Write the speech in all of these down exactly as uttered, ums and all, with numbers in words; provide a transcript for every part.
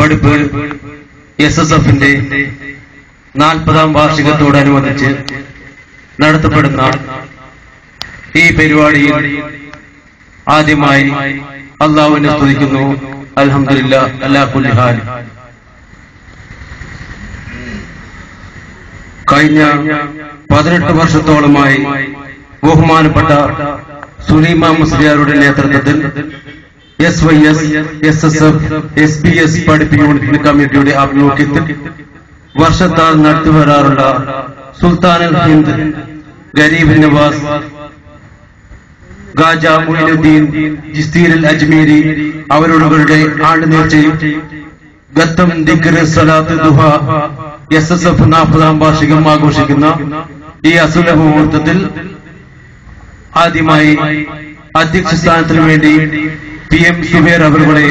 പഠിപ്പ് S S എഫിന്റെ നാൽപ്പതാം വാർഷികത്തോടനുബന്ധിച്ച് നടത്തപ്പെടുന്ന ഈ പരിപാടിയിൽ ആദ്യമായി അള്ളാഹുവിനെ സ്തുതിക്കുന്നു. അൽഹംദുലില്ലാഹ് അലാ കുല്ലി ഹാൽ. കഴിഞ്ഞ പതിനെട്ട് വർഷത്തോളമായി ബഹുമാനപ്പെട്ട സുലൈമാൻ മുസ്ലിയാരുടെ നേതൃത്വത്തിൽ S Y S, S S F, S P S പഠിപ്പ് യൂണിറ്റ് കമ്മിറ്റിയുടെ ആഭിമുഖ്യത്തിൽ വർഷത്താൽ നടത്തിവരാറുള്ള സുൽത്താൻ അൽ ഹിന്ദ്, ഗരീബ് നവാസ്, ഖാജ മുഈനുദ്ദീൻ ചിശ്തി അൽ അജ്മീരി അവരുടെ ആണ്ടുനേർച്ചയും ഗത്തം ദിക്ർ സലാത്ത് ദുഹ എസ് എസ് എഫ് നാൽപ്പതാം വാർഷികം ആഘോഷിക്കുന്ന ഈ അസുലഭ മുഹൂർത്തത്തിൽ ആദ്യമായി അധ്യക്ഷ സ്ഥാനത്തിനു വേണ്ടി പി എം സുബൈർ അവരുടെ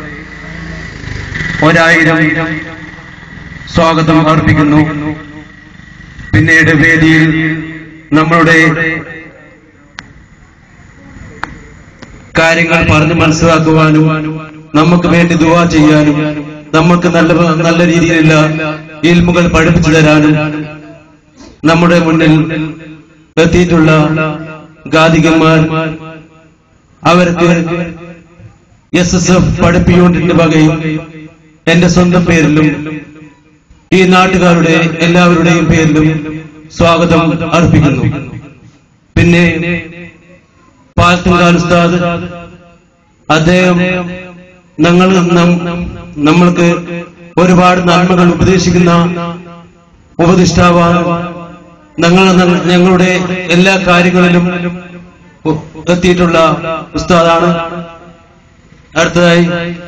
ഒരായിരം സ്വാഗതം അർപ്പിക്കുന്നു. പിന്നീട് വേദിയിൽ നമ്മളുടെ കാര്യങ്ങൾ പറഞ്ഞു മനസ്സിലാക്കുവാനും നമുക്ക് വേണ്ടി ദുആ ചെയ്യാനും നമുക്ക് നല്ല നല്ല രീതിയിലുള്ള ഇൽമുകൾ പഠിപ്പിച്ചു തരാനും നമ്മുടെ മുന്നിൽ എത്തിയിട്ടുള്ള ഗാദികന്മാർ, അവർക്ക് എസ് എസ് എഫ് പഠിപ്പ് യൂണിറ്റിന്റെ വകയും എന്റെ സ്വന്തം പേരിലും ഈ നാട്ടുകാരുടെ എല്ലാവരുടെയും പേരിലും സ്വാഗതം അർപ്പിക്കുന്നു. പിന്നെ പാൽത്തുങ്കാൽ ഉസ്താദ്, അദ്ദേഹം ഞങ്ങൾ നമ്മൾക്ക് ഒരുപാട് നന്മകൾ ഉപദേശിക്കുന്ന ഉപദിഷ്ടാവാണ്. ഞങ്ങൾ ഞങ്ങളുടെ എല്ലാ കാര്യങ്ങളിലും എത്തിയിട്ടുള്ള ഉസ്താദാണ്. അടുത്തതായി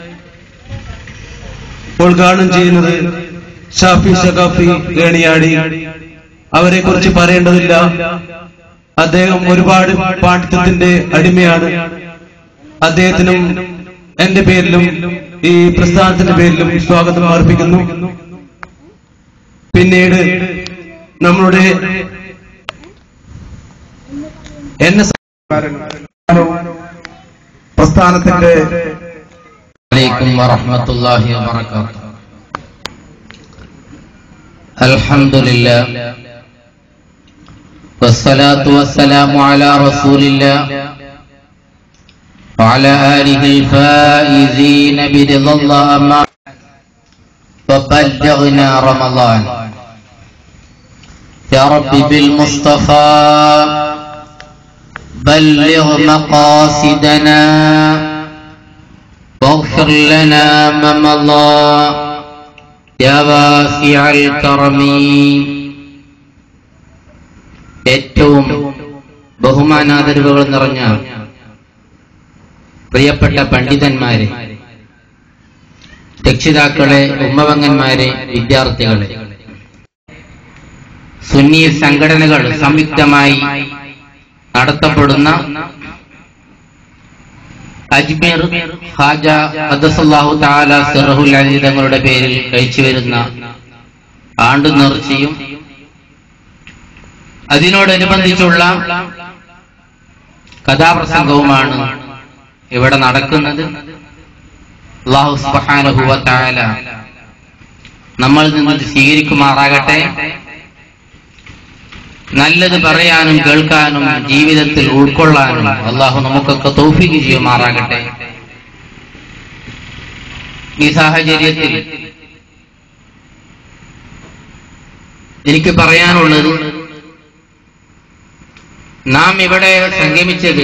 ഉദ്ഘാടനം ചെയ്യുന്നത് ഷാഫി സഖാഫി ഏണിയാടി. അവരെ കുറിച്ച് പറയേണ്ടതില്ല. അദ്ദേഹം ഒരുപാട് പാണ്ഡിത്യത്തിന്റെ അടിമയാണ്. അദ്ദേഹത്തിനും എന്റെ പേരിലും ഈ പ്രസ്ഥാനത്തിന്റെ പേരിലും സ്വാഗതം അർപ്പിക്കുന്നു. പിന്നീട് നമ്മളുടെ എൻ എസ് പ്രസ്ഥാനത്തിന്റെ അലൈക്കും വറഹ്മത്തുള്ളാഹി വബറകാതുഹു. അൽഹംദുലില്ലാഹ് വസ്സലാത്തു വസ്സലാമു അലാ റസൂലില്ലാഹ് വഅലാ ആലിഹിൽ ഫായിസീന ബിറിദല്ലാഹി അമ്മാ വബല്ലഗ്നാ റമളാൻ. യാ റബ്ബി ബിൽ മുസ്തഫാ ബല്ലിഗ് മഖാസിദനാ واغفر لنا ما مضى يا واسع الكرم. ഏറ്റവും ബഹുമാനാദരവുകൾ നിറഞ്ഞ പ്രിയപ്പെട്ട പണ്ഡിതന്മാരെ, രക്ഷിതാക്കളെ, ഉമ്മവങ്ങന്മാരെ, വിദ്യാർത്ഥികളെ, സുന്നി സംഘടനകൾ സംയുക്തമായി നടത്തപ്പെടുന്ന അജ്മീർ ഖാജ ഖദ്ദസല്ലാഹു തആല സിർറുൽ അസീസ് തങ്ങളുടെ പേരിൽ കഴിച്ചുവരുന്ന ആണ്ടു നേർച്ചയും അതിനോടനുബന്ധിച്ചുള്ള കഥാപ്രസംഗവുമാണ് ഇവിടെ നടക്കുന്നത്. അല്ലാഹു സുബ്ഹാനഹു വ തആല നമ്മളിൽ നിന്ന് സ്വീകരിക്കുമാറാകട്ടെ. നല്ലത് പറയാനും കേൾക്കാനും ജീവിതത്തിൽ ഉൾക്കൊള്ളാനും അള്ളാഹു നമുക്കൊക്കെ തൗഫീഖ് ചെയ്യുമാറാകട്ടെ. ഈ സാഹചര്യത്തിൽ എനിക്ക് പറയാനുള്ളത്, നാം ഇവിടെ സംഗമിച്ചത്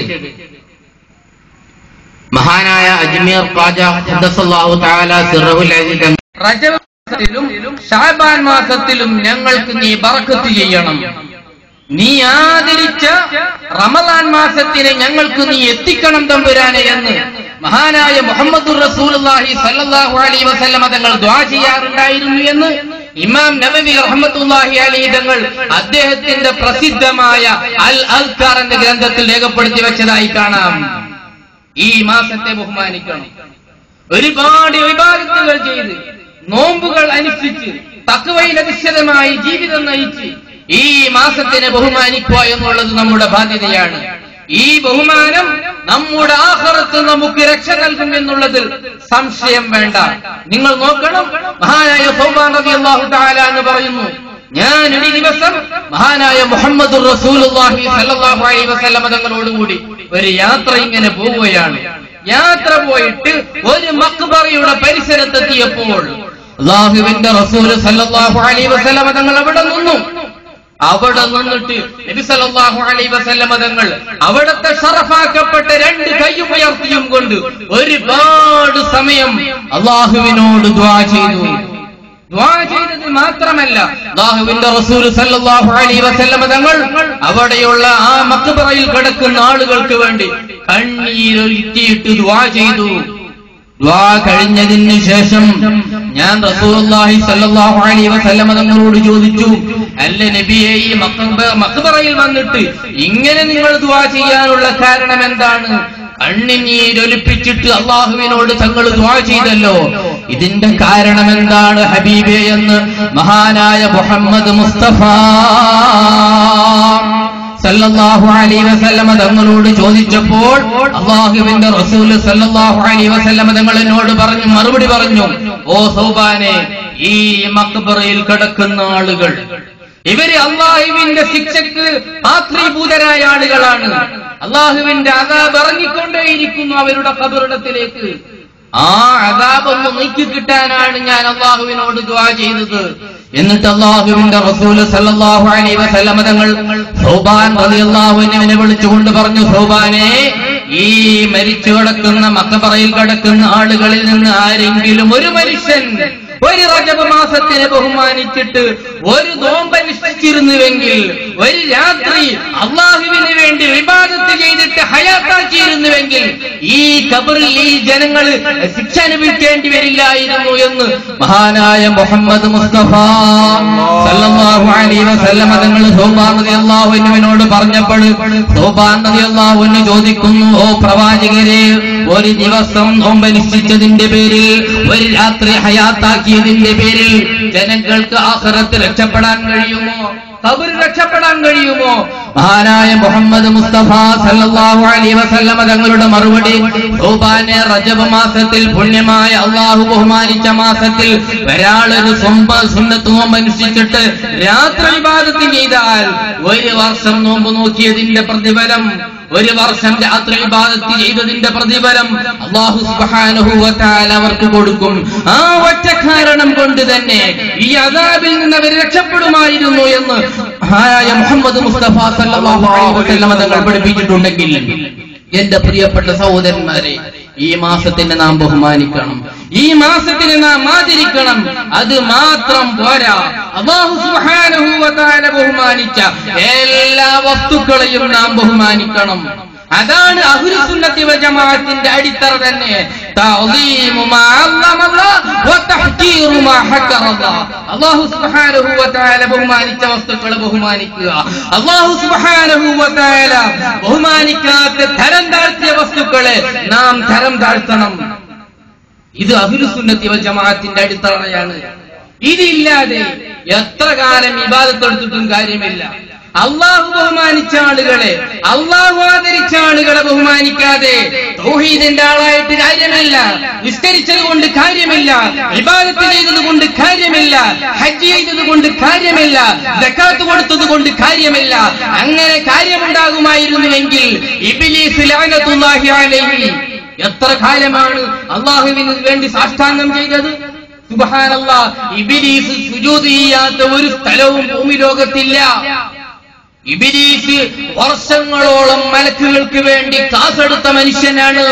മഹാനായ അജ്മീർ ഖാജ ഖദ്ദസല്ലാഹു തആല സിർറുൽ അസീസ് റജബ് മാസത്തിലും ശഅബാൻ മാസത്തിലും ഞങ്ങൾക്ക് നീ ബറക്കത്ത് ചെയ്യണം. നീ ആദരിച്ച റമളാൻ മാസത്തിനെ ഞങ്ങൾക്ക് നീ എത്തിക്കണം തമ്പുരാനെ എന്ന് മഹാനായ മുഹമ്മദുർ റസൂലുള്ളാഹി സ്വല്ലല്ലാഹു അലൈഹി വസല്ലം തങ്ങൾ ദുആ ചെയ്യാറുണ്ടായിരുന്നു എന്ന് ഇമാം നബവി റഹ്മത്തുള്ളാഹി അലൈഹി തങ്ങൾ അദ്ദേഹത്തിന്റെ പ്രസിദ്ധമായ അൽ അൽക്കാർ എന്ന ഗ്രന്ഥത്തിൽ രേഖപ്പെടുത്തി വെച്ചതായി കാണാം. ഈ മാസത്തെ ബഹുമാനിക്കണം. ഒരുപാട് ഇബാദത്തുകൾ ചെയ്ത്, നോമ്പുകൾ അനുഷ്ഠിച്ച്, തഖ്വയിൽ അധിഷ്ഠിതമായി ജീവിതം നയിച്ച് ഈ മാസത്തിനെ ബഹുമാനിക്കുക എന്നുള്ളത് നമ്മുടെ ബാധ്യതയാണ്. ഈ ബഹുമാനം നമ്മുടെ ആഖിറത്ത് നമുക്ക് രക്ഷ നൽകും എന്നുള്ളതിൽ സംശയം വേണ്ട. നിങ്ങൾ നോക്കണം, മഹാനായ സൗബാൻ റളിയല്ലാഹു തആല എന്ന് പറയുന്നു, ഞാൻ ഒരു ദിവസം മഹാനായ മുഹമ്മദുർ റസൂലുള്ളാഹി സ്വല്ലല്ലാഹു അലൈഹി വസല്ലം തങ്ങളോടുകൂടി ഒരു യാത്ര ഇങ്ങനെ പോവുകയാണ്. യാത്ര പോയിട്ട് ഒരു മഖ്ബറയുടെ പരിസരത്തെത്തിയപ്പോൾ അല്ലാഹുവിന്റെ റസൂൽ സല്ലല്ലാഹു അലൈഹി വസല്ലം തങ്ങൾ അവിടെ നിന്നു. അവിടെ നിന്നിട്ട് നബി സല്ലല്ലാഹു അലൈഹി വസല്ലം തങ്ങൾ അവിടുത്തെ ശറഫാക്കപ്പെട്ട രണ്ട് കൈയും ഉയർത്തിയും കൊണ്ട് ഒരുപാട് സമയം അല്ലാഹുവിനോട് ദുആ ചെയ്തു. ദുആ ചെയ്തത് മാത്രമല്ല, അല്ലാഹുവിന്റെ റസൂൽ സല്ലല്ലാഹു അലൈഹി വസല്ലം തങ്ങൾ അവിടെയുള്ള ആ മഖ്ബറയിൽ കിടക്കുന്ന ആളുകൾക്ക് വേണ്ടി കണ്ണീരൊഴുക്കിയിട്ട് ദുആ ചെയ്തു. ദുആ കഴിഞ്ഞതിന് ശേഷം ഞാൻ റസൂലുള്ളാഹി സ്വല്ലല്ലാഹു അലൈഹി വസല്ലം തങ്ങളോട് ചോദിച്ചു, അല്ല നബിയെ, ഈ മഖ്ബറയിൽ വന്നിട്ട് ഇങ്ങനെ നിങ്ങൾ ദുആ ചെയ്യാനുള്ള കാരണം എന്താണ്? കണ്ണുനീരൊലിപ്പിച്ചിട്ട് അല്ലാഹുവിനോട് തങ്ങൾ ദുആ ചെയ്തല്ലോ, ഇതിന്റെ കാരണം എന്താണ് ഹബീബേ എന്ന് മഹാനായ മുഹമ്മദ് മുസ്തഫ സല്ലല്ലാഹു അലൈഹി വസല്ലം തങ്ങളോട് ചോദിച്ചപ്പോൾ അല്ലാഹുവിന്റെ റസൂൽ സല്ലല്ലാഹു അലൈഹി വസല്ലം തങ്ങൾ എന്നോട് പറഞ്ഞു, മറുപടി പറഞ്ഞു, ഓ സൗബാനെ, ഈ മഖ്ബറയിൽ കിടക്കുന്ന ആളുകൾ ഇവര് അല്ലാഹുവിന്റെ ശിക്ഷക്ക് പാത്രീഭൂതരായ ആളുകളാണ്. അല്ലാഹുവിന്റെ അദാബ് ഇറങ്ങിക്കൊണ്ടേയിരിക്കുന്നു അവരുടെ ഖബറിടത്തിലേക്ക്. ആ അദാബ് ഒന്ന് നീക്കി കിട്ടാനാണ് ഞാൻ അല്ലാഹുവിനോട് ദുആ ചെയ്തത്. എന്നിട്ട് അല്ലാഹുവിന്റെ റസൂൽ സല്ലല്ലാഹു അലൈഹി വസല്ലം തങ്ങൾ സൗബാൻ റളിയല്ലാഹു അൻഹുവിനെ വിളിച്ചുകൊണ്ട് പറഞ്ഞു, സൗബാനെ, ഈ മരിച്ചു കിടക്കുന്ന മഖ്ബറയിൽ കിടക്കുന്ന ആളുകളിൽ നിന്ന് ആരെങ്കിലും ഒരു മനുഷ്യൻ ഒരു റജബ് മാസത്തിനെ ബഹുമാനിച്ചിട്ട് ഒരു നോമ്പനുഷ്ഠിച്ചിരുന്നുവെങ്കിൽ, ഒരു രാത്രി അല്ലാഹുവിന് വേണ്ടി ഇബാദത്ത് ചെയ്തിട്ട് ഹയാത്താക്കിയിരുന്നുവെങ്കിൽ ഈ ഖബറിൽ ഈ ജനങ്ങൾ ശിക്ഷ അനുഭവിക്കേണ്ടി വരില്ലായിരുന്നു എന്ന് മഹാനായ മുഹമ്മദ് മുസ്തഫ സല്ലല്ലാഹു അലൈഹി വസല്ലം തങ്ങൾ സൗബാൻ റളിയല്ലാഹു അൻഹുവിനോട് പറഞ്ഞപ്പോൾ സൗബാൻ റളിയല്ലാഹു അൻഹു ചോദിക്കുന്നു, ഓ പ്രവാചകരെ, ഒരു ദിവസം നോമ്പനുഷ്ഠിച്ചതിന്റെ പേരിൽ, ഒരു രാത്രി ഹയാത്താക്കിയതിന്റെ പേരിൽ ജനങ്ങൾക്ക് ആഖിറത്ത് രക്ഷപ്പെടാൻ കഴിയുമോ? ഖബർ രക്ഷപ്പെടാൻ കഴിയുമോ? മഹാനായ മുഹമ്മദ് മുസ്തഫ സല്ലല്ലാഹു അലൈഹി വസല്ലം തങ്ങളുടെ മറുപടി, സൗബാനെ, റജബ് മാസത്തിൽ, പുണ്യമായ അല്ലാഹു ബഹുമാനിച്ച മാസത്തിൽ ഒരാളൊരു സുന്നത്ത് നോമ്പ് അനുഷ്ഠിച്ചിട്ട് രാത്രി ഇബാദത്ത് ചെയ്താൽ ഒരു വർഷം നോമ്പ് നോക്കിയതിന്റെ പ്രതിഫലം, ഒരു വർഷം രാത്രി ഇബാദത്ത് ചെയ്തതിന്റെ പ്രതിഫലം അല്ലാഹു സുബ്ഹാനഹു വ തആല അവർക്ക് കൊടുക്കും. ആ ഒറ്റ കാരണം കൊണ്ട് തന്നെ ഈ അദാബിൽ നിന്ന് അവർ രക്ഷപ്പെടുമായിരുന്നു എന്ന് മഹാനായ മുഹമ്മദ് മുസ്തഫ സല്ലല്ലാഹു അലൈഹി വസല്ലം തങ്ങൾ പഠിപ്പിച്ചിട്ടുണ്ടെങ്കിൽ, എന്റെ പ്രിയപ്പെട്ട സഹോദരന്മാരെ, ഈ മാസത്തിനെ നാം ബഹുമാനിക്കണം, ഈ മാസത്തിനെ നാം ആദരിക്കണം. അത് മാത്രം പോരാ, അല്ലാഹു സുബ്ഹാനഹു വ തആല ബഹുമാനിച്ച എല്ലാ വസ്തുക്കളെയും നാം ബഹുമാനിക്കണം. അതാണ് അഹ്ലു സുന്നത്തി വൽ ജമാഅത്തിന്റെ അടിത്തറ തന്നെ. തഅദീമു മാ അല്ലമല്ലാഹ് വ തഹ്കീറു മാ ഹക്കറല്ലാഹ്. അല്ലാഹു സുബ്ഹാനഹു വ തആല ബഹുമാനിച്ച വസ്തുക്കളെ ബഹുമാനിക്കുക, അല്ലാഹു സുബ്ഹാനഹു വ തആല ബഹുമാനിക്കാത്ത തരം താഴ്ത്തിയ വസ്തുക്കളെ നാം തരം താഴ്ത്തണം. ഇത് അഹ്ലു സുന്നത്തി വൽ ജമാഅത്തിന്റെ അടിത്തറയാണ്. ഇതില്ലാതെ എത്ര കാലം ഇബാദത്ത് എടുത്തിട്ടും കാര്യമില്ല. അള്ളാഹു ബഹുമാനിച്ച ആളുകളെ, അള്ളാഹു ആദരിച്ച ആളുകളെ ബഹുമാനിക്കാതെ തൗഹീദിന്റെ ആളായിട്ട് കാര്യമില്ല, നിസ്കരിച്ചത് കൊണ്ട് കാര്യമില്ല, ഇബാദത്ത് ചെയ്തത് കൊണ്ട് കാര്യമില്ല, ഹജ്ജ് ചെയ്തത് കൊണ്ട് കാര്യമില്ല, സകാത്ത് കൊടുത്തത് കൊണ്ട് കാര്യമില്ല. അങ്ങനെ കാര്യമുണ്ടാകുമായിരുന്നുവെങ്കിൽ ഇബ്ലീസ് ലഅനത്തുല്ലാഹി അലൈഹി എത്ര കാലമാണ് അള്ളാഹുവിന് വേണ്ടി സാഷ്ടാംഗം ചെയ്തത്? സുബ്ഹാനല്ലാഹ്, ഇബ്ലീസ് സുജൂദ് ചെയ്യാത്ത ഒരു സ്ഥലവും ഭൂമി ലോകത്തില്ല. ഇബ്ലീസ് വർഷങ്ങളോളം മലക്കുകൾക്ക് വേണ്ടി ക്ലാസ് എടുത്ത മനുഷ്യനാണ്.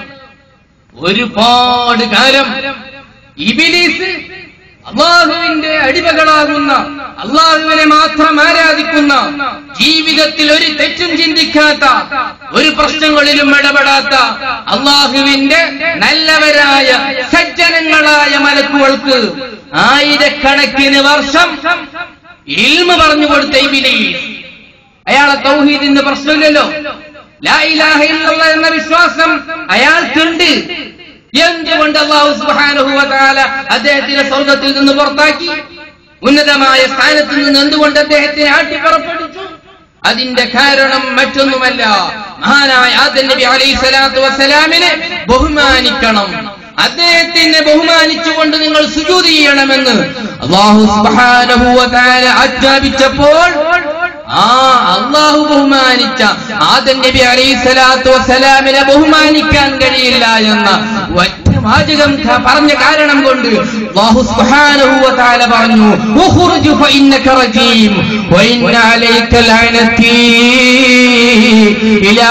ഒരുപാട് കാലം ഇബ്ലീസ് അല്ലാഹുവിന്റെ അടിമകളാകുന്ന, അല്ലാഹുവിനെ മാത്രം ആരാധിക്കുന്ന, ജീവിതത്തിൽ ഒരു തെറ്റും ചിന്തിക്കാത്ത, ഒരു പ്രശ്നങ്ങളിലും ഇടപെടാത്ത അല്ലാഹുവിന്റെ നല്ലവരായ സജ്ജനങ്ങളായ മലക്കുകൾക്ക് ആയിരക്കണക്കിന് വർഷം ഇൽമ പറഞ്ഞു കൊടുത്ത ഇബ്ലീസ്, അയാളെ തൗഹീദിന്റെ പ്രശ്നമില്ലല്ലോ, ലാ ഇലാഹ ഇല്ലല്ലാഹ് എന്ന വിശ്വാസം അയാൾക്കുണ്ട്. എന്തുകൊണ്ട് അല്ലാഹു സുബ്ഹാനഹു വ തആല അദ്ദേഹത്തിനെ സ്വർഗ്ഗത്തിൽ നിന്ന് പുറത്താക്കി? ഉന്നതമായ സ്ഥാനത്ത് നിന്ന് എന്തുകൊണ്ട് അദ്ദേഹത്തെ ആട്ടിപ്പുറപ്പെടുത്തു? അതിന്റെ കാരണം മറ്റൊന്നുമല്ല, മഹാനായ ആദം നബി അലൈഹി സ്വലാത്തു വസ്സലാമിനെ ബഹുമാനിക്കണം. അദ്ദേഹത്തിനെ ബഹുമാനിച്ചുകൊണ്ട് നിങ്ങൾ സുജൂദ് ചെയ്യണമെന്ന് അല്ലാഹു സുബ്ഹാനഹു വ തആല ആജ്ഞാപിച്ചപ്പോൾ ആ അല്ലാഹു ബഹുമാനിച്ച ആദം നബി അലൈഹി സ്വലാത്തു വസ്സലാമിനെ ബഹുമാനിക്കാൻ കഴിയില്ല എന്ന ഒറ്റ വാചകം പറഞ്ഞ കാരണം കൊണ്ട് അല്ലാഹു സുബ്ഹാനഹു വ തആല പറഞ്ഞു, ഉഖ്റുജ് ഫഇന്നക റജീം വഇന്ന അലൈക ലഅനതി ഇലാ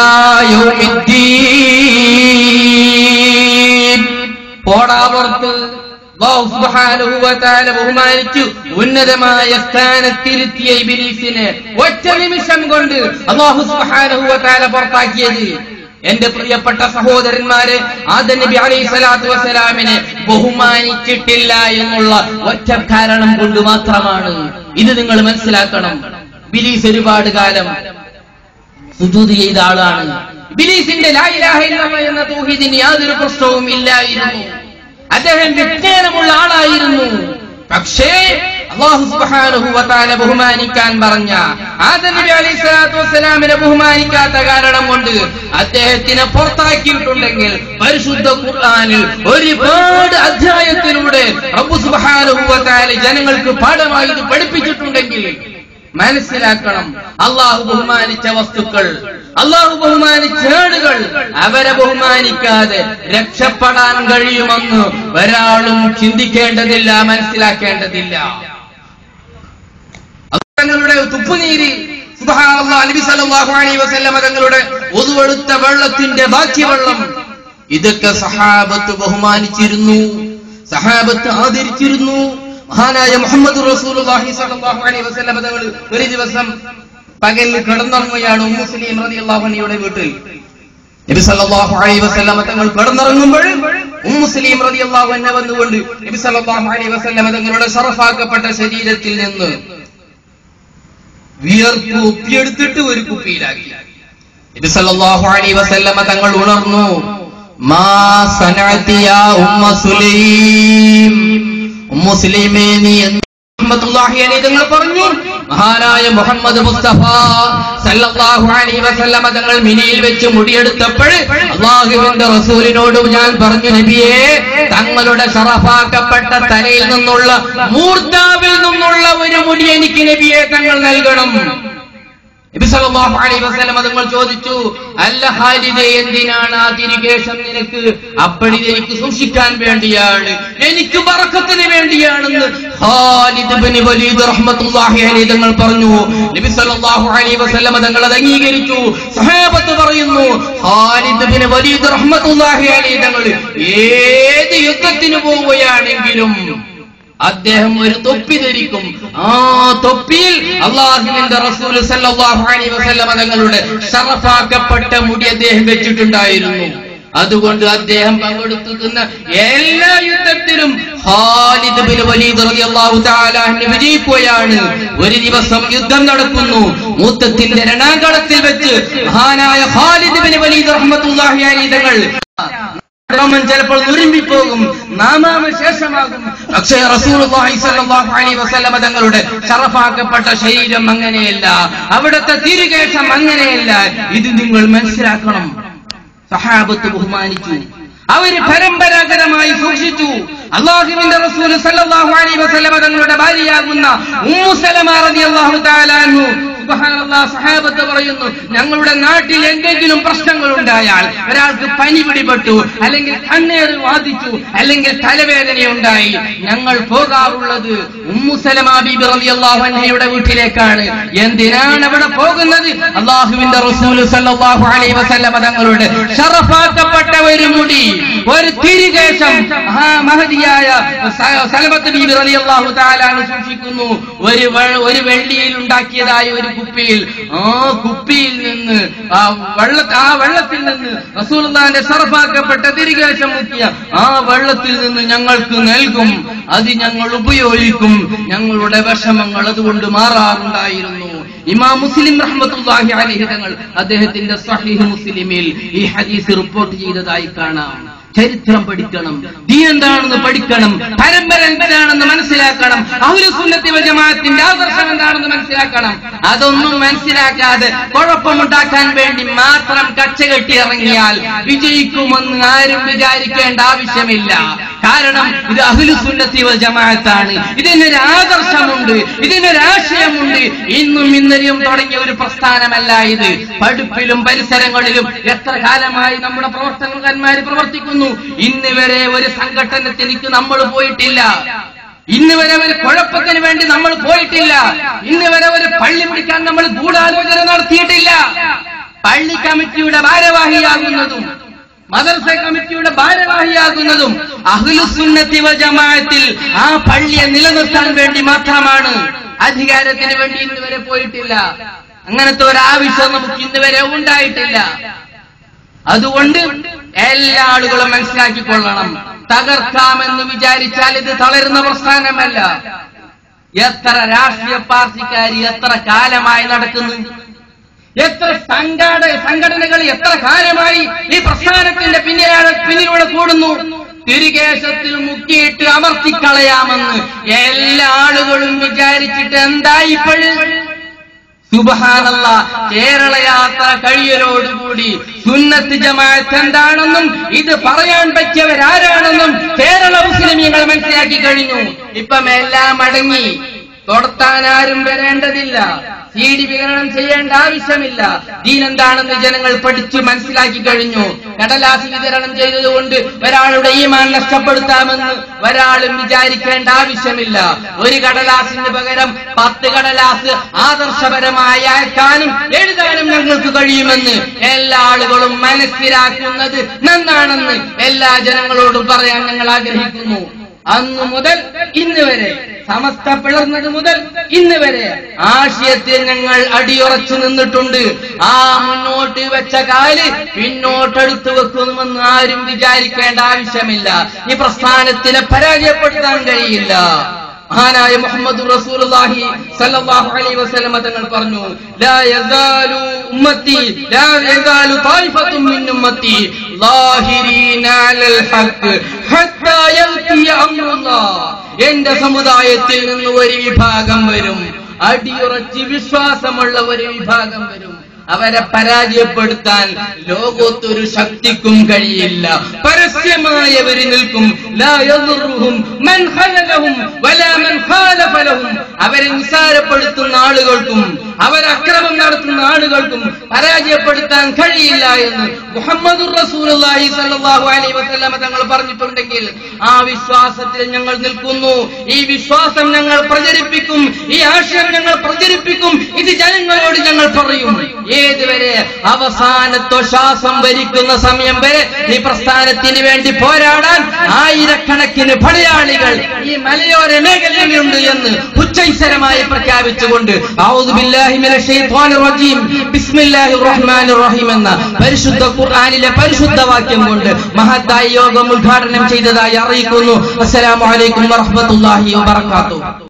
യൗമിദ്ദീൻ. പോടാപുറത്ത് അല്ലാഹു സുബ്ഹാനഹു വ തആല ബഹുമാനിച്ചു ഉന്നതമായ സ്ഥാനത്തിരുത്തിയ ഇബ്ലീസിനെ ഒറ്റ നിമിഷം കൊണ്ട് അല്ലാഹു സുബ്ഹാനഹു വ തആല പുറത്താക്കിയത് എന്റെ പ്രിയപ്പെട്ട സഹോദരന്മാരെ, ആദം നബി അലൈഹി സ്വലാത്തു വസ്സലാമിനെ ബഹുമാനിച്ചിട്ടില്ല എന്നുള്ള ഒറ്റ കാരണം കൊണ്ട് മാത്രമാണ്. ഇത് നിങ്ങൾ മനസ്സിലാക്കണം. ഇബ്ലീസ് ഒരുപാട് കാലം സുജൂദ് ചെയ്ത ആളാണ്. ഇബ്ലീസിന്റെ ലാ ഇലാഹ ഇല്ലല്ലാഹ് എന്ന തൗഹീദിന് യാതൊരു പ്രശ്നവും ഇല്ലായിരുന്നു. അദ്ദേഹം വിജ്ഞാനമുള്ള ആളായിരുന്നു. പക്ഷേ അല്ലാഹു സുബ്ഹാനഹു വ തആല ബഹുമാനിക്കാൻ പറഞ്ഞ ആദം നബി അലൈഹി സ്വലാത്തു വസ്സലാമിനെ ബഹുമാനിക്കാത്ത കാരണം കൊണ്ട് അദ്ദേഹത്തിനെ പുറത്താക്കിയിട്ടുണ്ടെങ്കിൽ പരിശുദ്ധ ഖുർആനിൽ ഒരുപാട് അധ്യായത്തിലൂടെ റബ്ബ് സുബ്ഹാനഹു വ തആല ജനങ്ങൾക്ക് പാഠമായി ഇത് പഠിപ്പിച്ചിട്ടുണ്ടെങ്കിൽ മനസ്സിലാക്കണം, അള്ളാഹു ബഹുമാനിച്ച വസ്തുക്കൾ, അള്ളാഹു ബഹുമാനിച്ച ആളുകൾ, അവരെ ബഹുമാനിക്കാതെ രക്ഷപ്പെടാൻ കഴിയുമെന്ന് ഒരാളും ചിന്തിക്കേണ്ടതില്ല, മനസ്സിലാക്കേണ്ടതില്ല. തങ്ങളുടെ തുപ്പുനീര് സുബ്ഹാനല്ലാഹ് നബി സല്ലല്ലാഹു അലൈഹി വസല്ലം തങ്ങളുടെ ഒതുവെടുത്ത വെള്ളത്തിന്റെ ബാക്കി വെള്ളം, ഇതൊക്കെ സഹാബത്ത് ബഹുമാനിച്ചിരുന്നു, സഹാബത്ത് ആദരിച്ചിരുന്നു. മഹാനായ മുഹമ്മദ് റസൂലുള്ളാഹി സ്വല്ലല്ലാഹു അലൈഹി വസല്ലം തങ്ങൾ ഒരു ദിവസം പകലിൽ കിടന്നുറങ്ങുകയാണ് ഉമ്മു സുലൈം റളിയല്ലാഹു അൻഹയുടെ വീട്ടിൽ. നബി സല്ലല്ലാഹു അലൈഹി വസല്ലം തങ്ങൾ കിടന്നുറങ്ങുമ്പോൾ ഉമ്മു സുലൈം റളിയല്ലാഹു അൻഹ വന്നുകൊണ്ട് നബി സല്ലല്ലാഹു അലൈഹി വസല്ലം തങ്ങളുടെ ശറഫാക്കപ്പെട്ട ശരീരത്തിൽ നിന്ന് വിയർപ്പ് ഒപ്പിയെടുത്തിട്ട് ഒരു കുപ്പിയിലാക്കി. നബി സല്ലല്ലാഹു അലൈഹി വസല്ലം തങ്ങൾ ഉണർന്നു. മാ സനഅതി യാ ഉമ്മു സുലൈം, ഉമ്മു സുലൈമേ നീ റഹ്മത്തുള്ളാഹി അലൈഹി തങ്ങൾ പറഞ്ഞു, മഹാനായ മുഹമ്മദ് മുസ്തഫ സല്ലല്ലാഹു അലൈഹി വസല്ലം തങ്ങൾ മിനിയിൽ വെച്ച് മുടിയെടുത്തപ്പോൾ അല്ലാഹുവിന്റെ റസൂലിനോട് ഞാൻ പറഞ്ഞു, നബിയേ തങ്ങളുടെ ശറഫാക്കപ്പെട്ട തലയിൽ നിന്നുള്ള മൂർധാവിൽ നിന്നുള്ള ഒരു മുടി എനിക്ക് നബിയെ തങ്ങൾ നൽകണം. നബി സല്ലല്ലാഹു അലൈഹി വസല്ലം തങ്ങൾ ചോദിച്ചു, അല്ല ഖാലിദേ എന്തിനാണ് ആ തിരികേശം നിനക്ക്? അപ്പടി എനിക്ക് സൂക്ഷിക്കാൻ വേണ്ടിയാണ്, എനിക്ക് ബറക്കത്തിന് വേണ്ടിയാണെന്ന് ഖാലിദ് ഇബ്നു വലീദ് റഹ്മത്തുള്ളാഹി അലൈഹി തങ്ങൾ പറഞ്ഞു. നബി സല്ലല്ലാഹു അലൈഹി വസല്ലം തങ്ങൾ അത് അംഗീകരിച്ചു. സഹാബത്ത് പറയുന്നു, ഖാലിദ് ഇബ്നു വലീദ് റഹ്മത്തുള്ളാഹി അലൈഹി തങ്ങൾ ഏത് യുദ്ധത്തിന് പോവുകയാണെങ്കിലും അദ്ദേഹം ഒരു തൊപ്പി ധരിക്കും. ആ തൊപ്പിയിൽ അല്ലാഹുവിന്റെ റസൂൽ സല്ലല്ലാഹു അലൈഹി വസല്ലം തങ്ങളുടെ ശറഫാക്കപ്പെട്ട മുടി അദ്ദേഹം വെച്ചിട്ടുണ്ടായിരുന്നു. അതുകൊണ്ട് അദ്ദേഹം പങ്കെടുക്കുന്ന എല്ലാ യുദ്ധത്തിലും ഖാലിദ് ഇബ്നു വലീദ് റളിയല്ലാഹു തആല അൻഹു വിജയിക്കുകയാണ്. ഒരു ദിവസം യുദ്ധം നടക്കുന്നു. മൂത്തത്തിന്റെ രണാങ്കളത്തിൽ വെച്ച് മഹാനായ ഖാലിദ് ഇബ്നു വലീദ് റഹ്മത്തുള്ളാഹി അലൈഹി തങ്ങൾ ചിലപ്പോൾ നുരുമ്പിപ്പോകും, നാമാവശേഷമാകും. പക്ഷേ റസൂലുള്ളാഹി സ്വല്ലല്ലാഹു അലൈഹി വസല്ലം തങ്ങളുടെ ശറഫാക്കപ്പെട്ട ശരീരം അങ്ങനെയല്ല, അവിടുത്തെ തിരുകേശം അങ്ങനെയല്ല. ഇത് നിങ്ങൾ മനസ്സിലാക്കണം. സഹാബത്ത് ബഹുമാനിച്ചു, അവര് പരമ്പരാഗതമായി സൂക്ഷിച്ചു. അല്ലാഹുവിന്റെ റസൂൽ സല്ലല്ലാഹു അലൈഹി വസല്ലം തങ്ങളുടെ ഭാര്യയാകുന്ന ഉമ്മു സലമ റളിയല്ലാഹു തആല അൻഹു സുബ്ഹാനല്ലാഹ് സഹാബത്ത് പറയുന്നു, ഞങ്ങളുടെ നാട്ടിൽ എന്തെങ്കിലും പ്രശ്നങ്ങൾ ഉണ്ടായാൽ, ഒരാൾക്ക് പനി പിടിപെട്ടു, അല്ലെങ്കിൽ കണ്ണേറ് ബാധിച്ചു, അല്ലെങ്കിൽ തലവേദനയുണ്ടായി, ഞങ്ങൾ പോകാറുള്ളത് ഉമ്മു സലമ ബീബി റളിയല്ലാഹു അൻഹയുടെ വീട്ടിലേക്കാണ്. എന്തിനാണ് അവിടെ പോകുന്നത്? അല്ലാഹുവിന്റെ റസൂൽ സല്ലല്ലാഹു അലൈഹി വസല്ലം തങ്ങളുടെ ശറഫാക്കപ്പെട്ട ഒരു മുടി, ഒരു തിരികേശം മഹദിയായ സലമത്ത് ബീബി റളിയല്ലാഹു തആല സൂക്ഷിക്കുന്നു. ഒരു ഒരു വെള്ളിയിൽ ഉണ്ടാക്കിയതായ ഒരു കുപ്പിയിൽ, ആ കുപ്പിയിൽ നിന്ന് ആ വെള്ള ആ വെള്ളത്തിൽ നിന്ന് റസൂലുള്ളാഹിന്റെ ശറഫാക്കപ്പെട്ട തിരികേശം മുക്കിയ ആ വെള്ളത്തിൽ നിന്ന് ഞങ്ങൾക്ക് നൽകും. അത് ഞങ്ങൾ ഉപയോഗിക്കും. ഞങ്ങളുടെ വിഷമങ്ങൾ അതുകൊണ്ട് മാറാറുണ്ടായിരുന്നു. ഇമാം മുസ്ലിം റഹ്മത്തുള്ളാഹി അലൈഹി തങ്ങൾ അദ്ദേഹത്തിന്റെ സ്വഹീഹ് മുസ്ലിമിൽ ഈ ഹദീസ് റിപ്പോർട്ട് ചെയ്തതായി കാണാം. ചരിത്രം പഠിക്കണം, ദീൻ എന്താണെന്ന് പഠിക്കണം, പരമ്പര എന്താണെന്ന് മനസ്സിലാക്കണം, അഹ്ലു സുന്നത്തി വൽ ജമാഅത്തിന്റെ ആദർശം എന്താണെന്ന് മനസ്സിലാക്കണം. അതൊന്നും മനസ്സിലാക്കാതെ കുഴപ്പമുണ്ടാക്കാൻ വേണ്ടി മാത്രം കച്ചകെട്ടി ഇറങ്ങിയാൽ വിജയിക്കുമെന്ന് ആരും വിചാരിക്കേണ്ട ആവശ്യമില്ല. കാരണം ഇത് അഹ്ലു സുന്നത്തി വൽ ജമാഅത്താണ്. ഇതിനൊരു ആദർശമുണ്ട്, ഇതിനൊരു ആശയമുണ്ട്. ഇന്നും ഇന്നലെയും തുടങ്ങിയ ഒരു പ്രസ്ഥാനമല്ല ഇത്. പഠിപ്പിലും പരിസരങ്ങളിലും എത്ര കാലമായി നമ്മുടെ പ്രവർത്തകന്മാർ പ്രവർത്തിക്കുന്നു. ഇന്ന് വരെ ഒരു സംഘടനത്തിലേക്ക് നമ്മൾ പോയിട്ടില്ല. ഇന്ന് വരെ ഒരു കുഴപ്പത്തിന് വേണ്ടി നമ്മൾ പോയിട്ടില്ല. ഇന്ന് വരെ ഒരു പള്ളി പിടിക്കാൻ നമ്മൾ ഗൂഢാലോചന നടത്തിയിട്ടില്ല. പള്ളി കമ്മിറ്റിയുടെ ഭാരവാഹിയാകുന്നതും മദ്രസ കമ്മിറ്റിയുടെ ഭാരവാഹിയാകുന്നതും അഹ്ലു സുന്നത്തി വൽ ജമാഅത്തിൽ ആ പള്ളിയെ നിലനിർത്താൻ വേണ്ടി മാത്രമാണ്. അധികാരത്തിന് വേണ്ടി ഇന്ന് വരെ പോയിട്ടില്ല. അങ്ങനത്തെ ഒരാവശ്യം നമുക്ക് ഇന്ന് വരെ ഉണ്ടായിട്ടില്ല. അതുകൊണ്ട് എല്ലാ ആളുകളും മനസ്സിലാക്കിക്കൊള്ളണം, തകർക്കാമെന്ന് വിചാരിച്ചാൽ ഇത് തളരുന്ന പ്രസ്ഥാനമല്ല. എത്ര രാഷ്ട്രീയ പാർട്ടിക്കാർ എത്ര കാലമായി നടക്കുന്നു, എത്ര സംഘട സംഘടനകൾ എത്ര കാലമായി ഈ പ്രസ്ഥാനത്തിന്റെ പിന്നിലാണ് പിന്നിലൂടെ കൂടുന്നു. തിരികേശത്തിൽ മുക്കിയിട്ട് അമർത്തിക്കളയാമെന്ന് എല്ലാ ആളുകളും വിചാരിച്ചിട്ട് എന്തായി ഇപ്പോഴും? സുബ്ഹാനല്ലാഹ്, കേരള യാത്ര കഴിയലോടുകൂടി സുന്നത്ത് ജമാഅത്ത് എന്താണെന്നും ഇത് പറയാൻ പറ്റിയവരാരാണെന്നും കേരള മുസ്ലിമീങ്ങൾ മനസ്സിലാക്കി കഴിഞ്ഞു. ഇപ്പം എല്ലാം അടങ്ങി, തൊടത്താൻ ആരും വരേണ്ടതില്ല, സി ഡി വിതരണം ചെയ്യേണ്ട ആവശ്യമില്ല. ദീൻ എന്താണെന്ന് ജനങ്ങൾ പഠിച്ചു മനസ്സിലാക്കി കഴിഞ്ഞു. കടലാസ് വിതരണം ചെയ്തതുകൊണ്ട് ഒരാളുടെ ഈമാൻ നഷ്ടപ്പെടുത്താമെന്ന് ഒരാളും വിചാരിക്കേണ്ട ആവശ്യമില്ല. ഒരു കടലാസിന് പകരം പത്ത് കടലാസ് ആദർശപരമായി അയക്കാനും എഴുതാനും ഞങ്ങൾക്ക് കഴിയുമെന്ന് എല്ലാ ആളുകളും മനസ്സിലാക്കുന്നത് നന്നാണെന്ന് എല്ലാ ജനങ്ങളോടും പറയാൻ ഞങ്ങൾ ആഗ്രഹിക്കുന്നു. അന്നു മുതൽ ഇന്ന് വരെ, സമസ്ത പിളർന്നത് മുതൽ ഇന്ന് വരെ ആശയത്തിൽ ഞങ്ങൾ അടിയുറച്ചു നിന്നിട്ടുണ്ട്. ആ മുന്നോട്ട് വെച്ച കാല് പിന്നോട്ടെടുത്തു വെക്കുമെന്ന് ആരും വിചാരിക്കേണ്ട ആവശ്യമില്ല. ഈ പ്രസ്ഥാനത്തിനെ പരാജയപ്പെടുത്താൻ കഴിയില്ല. മഹാനായ മുഹമ്മദ് റസൂലുള്ളാഹി സ്വല്ലല്ലാഹു അലൈഹി വസല്ലം തങ്ങൾ പറഞ്ഞു, ലാ യസാലു ഉമ്മത്തി ലാ യസാലു ത്വായിഫത്തും മിൻ ഉമ്മത്തി ളാഹിരീന അലൽ ഹഖ് ഹത്താ യൽഖി അംറുല്ലാഹ്. എന്റെ സമുദായത്തിൽ നിന്ന് ഒരു വിഭാഗം വരും, അടിയുറച്ച് വിശ്വാസമുള്ള ഒരു വിഭാഗം വരും. അവരെ പരാജയപ്പെടുത്താൻ ലോകത്തൊരു ശക്തിക്കും കഴിയില്ല. പരസ്യമായവര് നിൽക്കും. ലാ യദുറുഹും മൻ ഖലലഹും വലാ മൻ ഖാലഫ ലഹും. അവരെ നിസാരപ്പെടുത്തുന്ന ആളുകൾക്കും അവരെ അക്രമം നടത്തുന്ന ആളുകൾക്കും പരാജയപ്പെടുത്താൻ കഴിയില്ല എന്ന് മുഹമ്മദുർ റസൂലുള്ളാഹി സ്വല്ലല്ലാഹു അലൈഹി വസല്ലം തങ്ങൾ പറഞ്ഞിട്ടുണ്ടെങ്കിൽ ആ വിശ്വാസത്തിൽ ഞങ്ങൾ നിൽക്കുന്നു. ഈ വിശ്വാസം ഞങ്ങൾ പ്രചരിപ്പിക്കും, ഈ ആശയം ഞങ്ങൾ പ്രചരിപ്പിക്കും. ഇത് ജനങ്ങളോട് ഞങ്ങൾ പറയും. ഏതുവരെ? അവസാനത്തോ ശ്വാസം ഭരിക്കുന്ന സമയം വരെ ഈ പ്രസ്ഥാനത്തിന് വേണ്ടി പോരാടാൻ ആയിരക്കണക്കിന് പടയാളികൾ ഈ മലയോര മേഖലയിലുണ്ട് എന്ന് ഉച്ചൈസരമായി പ്രഖ്യാപിച്ചുകൊണ്ട് ഔദു ബില്ലാഹി മിനശ് ശൈത്വാനിർ റജീം ബിസ്മില്ലാഹിർ റഹ്മാനിർ റഹീം എന്ന പരിശുദ്ധ ഖുർആനിലെ പരിശുദ്ധ വാക്യം കൊണ്ട് മഹത്തായ യോഗം ഉദ്ഘാടനം ചെയ്തതായി അറിയിക്കുന്നു. അസ്സലാമു അലൈക്കും വറഹ്മത്തുള്ളാഹി വബറകാതുഹു.